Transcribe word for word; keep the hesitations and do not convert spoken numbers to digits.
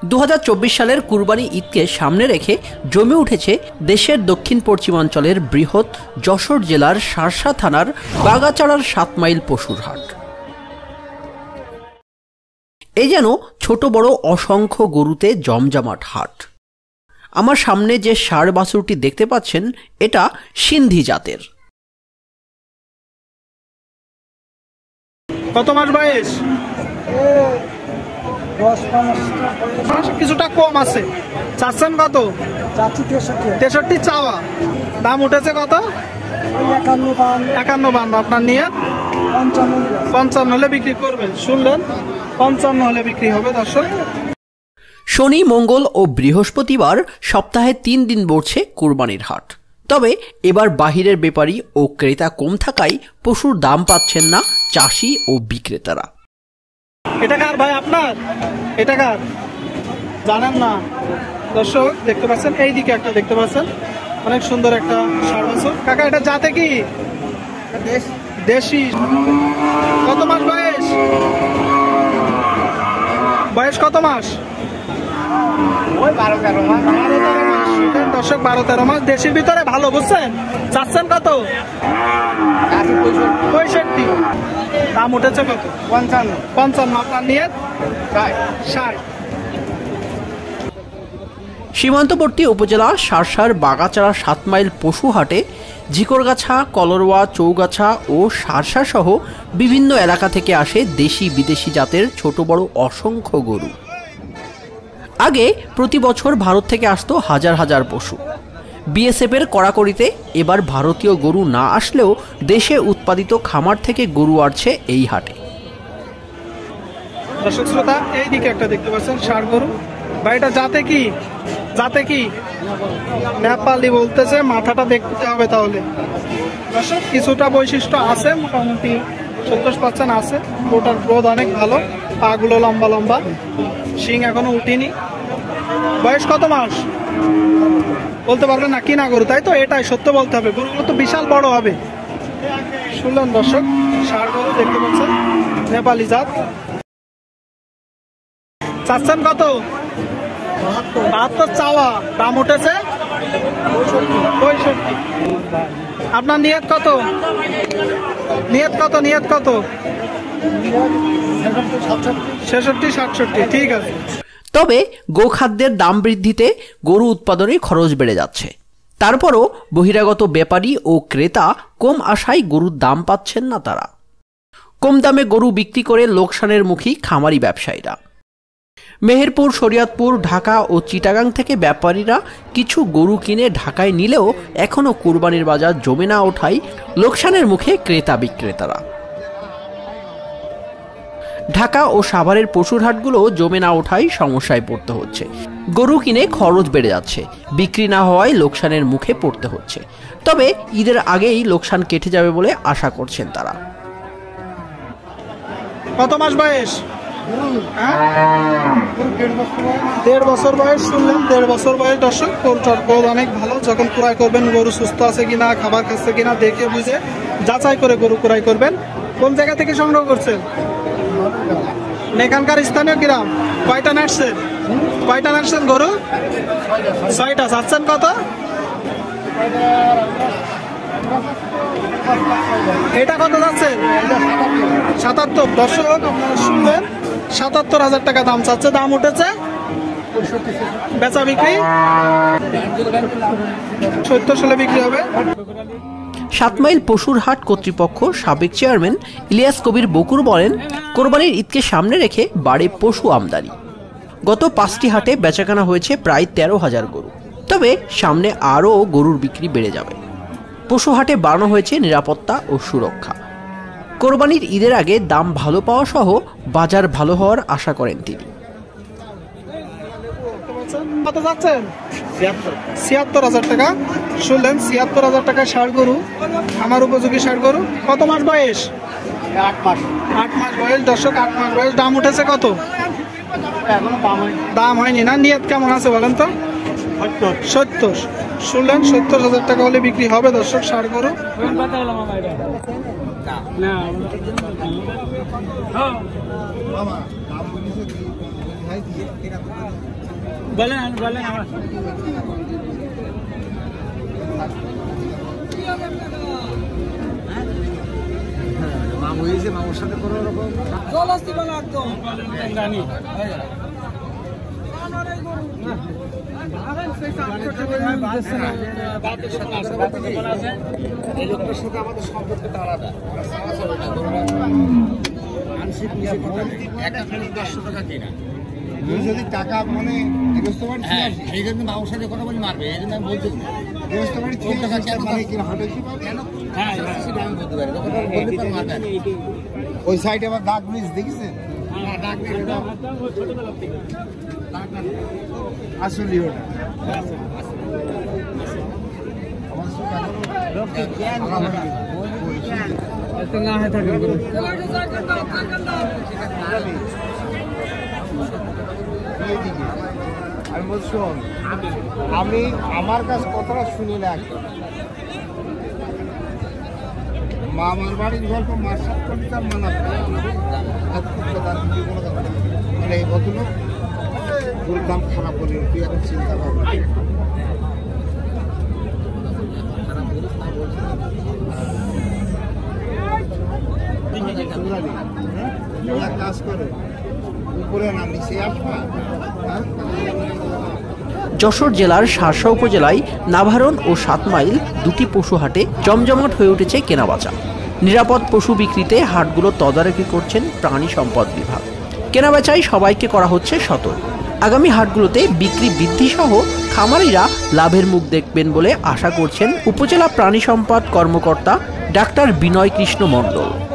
দু হাজার চব্বিশ সালের কুরবানি ঈদকে সামনে রেখে জমে উঠেছে দেশের দক্ষিণ পশ্চিমাঞ্চলের বৃহৎ যশোর জেলার শার্শা থানার বাগাচাড়ার সাত মাইল পশুর হাট। এই যেন ছোট বড় অসংখ্য গরুতে জমজমাট হাট। আমার সামনে যে ষাঁড় বাছুরটি দেখতে পাচ্ছেন, এটা সিন্ধি জাতের। কত মাস বয়স? কিছুটা কম আছে। চাচ্ছেন কত? তেষট্টি চাওয়া। দাম উঠেছে কত? একান্ন বান্ন। আপনার নিয়ে পঞ্চান্ন হলে বিক্রি করবেন। শুনলেন, পঞ্চান্ন হলে বিক্রি হবে দর্শক। শনি, মঙ্গল ও বৃহস্পতিবার সপ্তাহে তিন দিন বসছে কুরবানির হাট। তবে এবার বাহিরের ব্যাপারী ও ক্রেতা কম থাকায় পশুর দাম পাচ্ছেন না চাষি ও বিক্রেতারা। এটা কার ভাই আপনার? এটা কার জানেন না দর্শক? দেখতে পাচ্ছেন এই দিকে একটা দেখতে পাচ্ছেন, অনেক সুন্দর একটা ষাঁড় বাছুর। কাকা এটা জাতে কি? দেশি। কত মাস বয়স? বয়স কত মাস? বারো তেরো মাস। দর্শক বারো তেরো মাস। দেশির ভিতরে ভালো, বুঝছেন? চাচ্ছেন কত? পঁয়ষট্টি। দাম উঠেছে কত? পঞ্চান্ন। পঞ্চান্ন। আপনার নিয়ে ষাট। সীমান্তবর্তী উপজেলা শার্শার বাগাচাড়া সাত মাইল পশু হাটে ঝিকরগাছা, কলরোয়া, চৌগাছা ও শার্শা সহ বিভিন্ন এলাকা থেকে আসে দেশি বিদেশি জাতের ছোট বড় অসংখ্য গরু। আগে প্রতি বছর ভারত থেকে আসতো হাজার হাজার পশু। বিএসএফ এর কড়াকড়িতে এবার ভারতীয় গরু না আসলেও দেশে উৎপাদিত খামার থেকে গরু আসছে এই হাটে। দর্শক শ্রোতা, এই দিকে একটা দেখতে পাচ্ছেন ষাঁড় গরু। ভাই এটা জাতে কি? জাতে কি? নেপালি বলতেছে। মাথাটা দেখতে হবে তাহলে। দর্শক কিছুটা বৈশিষ্ট্য আছে, মোটামুটি সত্তর পার্সেন্ট আছে। ওটার গ্রোথ অনেক ভালো, পাগুলো লম্বা লম্বা, শিং এখনো উঠিনি। বয়স কত মাস বলতে পারবেন না? কিনা গরু, তাই তো? এটাই সত্য বলতে হবে, গরুগুলো তো বিশাল বড় হবে। শুনলেন দর্শক, ষাঁড় গরু দেখতে পাচ্ছেন, নেপালি জাত। চাচ্ছেন কত? বাহাত্তর চাওয়া। দাম উঠেছে পঁয়ষট্টি। আপনার নিয়ত কত? নিয়ত কত? নিয়ত কত? ছেষট্টি সাতষট্টি। ঠিক আছে। তবে গোখাদ্যের দাম বৃদ্ধিতে গরু উৎপাদনে খরচ বেড়ে যাচ্ছে। তারপরও বহিরাগত ব্যাপারী ও ক্রেতা কম আশায় গরুর দাম পাচ্ছেন না তারা। কম দামে গরু বিক্রি করে লোকসানের মুখী খামারি ব্যবসায়ীরা। মেহেরপুর, শরীয়তপুর, ঢাকা ও চিটাগাং থেকে ব্যাপারীরা কিছু গরু কিনে ঢাকায় নিলেও এখনও কুরবানির বাজার জমে না ওঠায় লোকসানের মুখে ক্রেতা বিক্রেতারা। ঢাকা ও সাভারের পশুর হাটগুলো জমে না ওঠায় সমস্যায় পড়তে হচ্ছে। গরু কিনে খরচ বেড়ে যাচ্ছে, বিক্রি না হওয়ায় লোকসানের মুখে পড়তে হচ্ছে। তবে ঈদের আগেই লোকসান কেটে যাবে বলে আশা করছেন তারা। কত মাস বয়স? দেড় বছর বয়স। শুনলেন, দেড় বছর বয়স। দর্শক গরুটার গ্রোথ অনেক ভালো। যখন ক্রয় করবেন গরু সুস্থ আছে কিনা, খাবার খাচ্ছে কিনা দেখে বুঝে যাচাই করে গরু ক্রয় করবেন। কোন জায়গা থেকে সংগ্রহ করছেন? এখানকার স্থানীয় গ্রাম। কয়টা নাড়ছেন? কয়টা নাড়ছেন গরু? ছয়টা। চাচ্ছেন কত? এটা কত যাচ্ছেন? সাতাত্তর। দর্শক আপনারা শুনলেন, সাতাত্তর হাজার টাকা দাম চাচ্ছে। দাম উঠেছে? বেচা বিক্রি সত্তর সালে বিক্রি হবে। সাত মাইল পশুর হাট কর্তৃপক্ষ সাবেক চেয়ারম্যান ইলিয়াস কবির বকুর বলেন, কোরবানির ঈদকে সামনে রেখে বাড়ে পশু আমদানি। গত পাঁচটি হাটে বেচাকেনা হয়েছে প্রায় তেরো হাজার গরু। তবে সামনে আরও গরুর বিক্রি বেড়ে যাবে। পশু হাটে বাড়ানো হয়েছে নিরাপত্তা ও সুরক্ষা। কোরবানির ঈদের আগে দাম ভালো পাওয়া সহ বাজার ভালো হওয়ার আশা করেন তিনি। কত যাচ্ছেন? ছিয়াত্তর হাজার টাকা। শুনলেন, ছিয়াত্তর হাজার টাকা ষাঁড় গরু, আমার উপযোগী ষাঁড় গরু। কত মাস বয়স? আট মাস। আট মাস বয়স। দর্শক আট মাস বয়স। দাম উঠেছে কত? দাম হয়নি না? নিয়ত কেমন আছে বলেন তো? সত্তর। শুনলেন, সত্তর হাজার টাকা হলে বিক্রি হবে দর্শক ষাঁড় গরু। বলেন বলেন আমার মামু এসে মামুর সাথে কোনো রকম জল আসতে পারে একদম জানি এই লোকটার সাথে আমাদের সম্পর্কটা আলাদা যদি টাকা মানে গৃহস্থ বাড়ি এই জন্য মামুর সাথে কথা বলে মারবে এই জন্য আমি বলছি গৃহস্থ বাড়ি ওই সাইডে আবার দাগ ব্রিজ দেখেছেন আসলে ওটা না হয়ে থাকে আমি বলছি শোন আমি আমার কাছে কথাটা শুনি না মামার বাড়ির গল্প মার সাথে করলে তার মানা এই বদলো গরুর দাম খারাপ বলি তুই এখন চিন্তা করবি কাজ করে উপরে না নিচে আসবা। যশোর জেলার শার্শা উপজেলায় নাভারণ ও সাতমাইল দুটি পশু হাটে জমজমাট হয়ে উঠেছে কেনাবেচা। নিরাপদ পশু বিক্রিতে হাটগুলো তদারকি করছেন প্রাণী সম্পদ বিভাগ। কেনাবেচায় সবাইকে করা হচ্ছে সতর্ক। আগামী হাটগুলোতে বিক্রি বৃদ্ধি সহ খামারিরা লাভের মুখ দেখবেন বলে আশা করছেন উপজেলা প্রাণী সম্পদ কর্মকর্তা ডাক্তার বিনয় কৃষ্ণ মণ্ডল।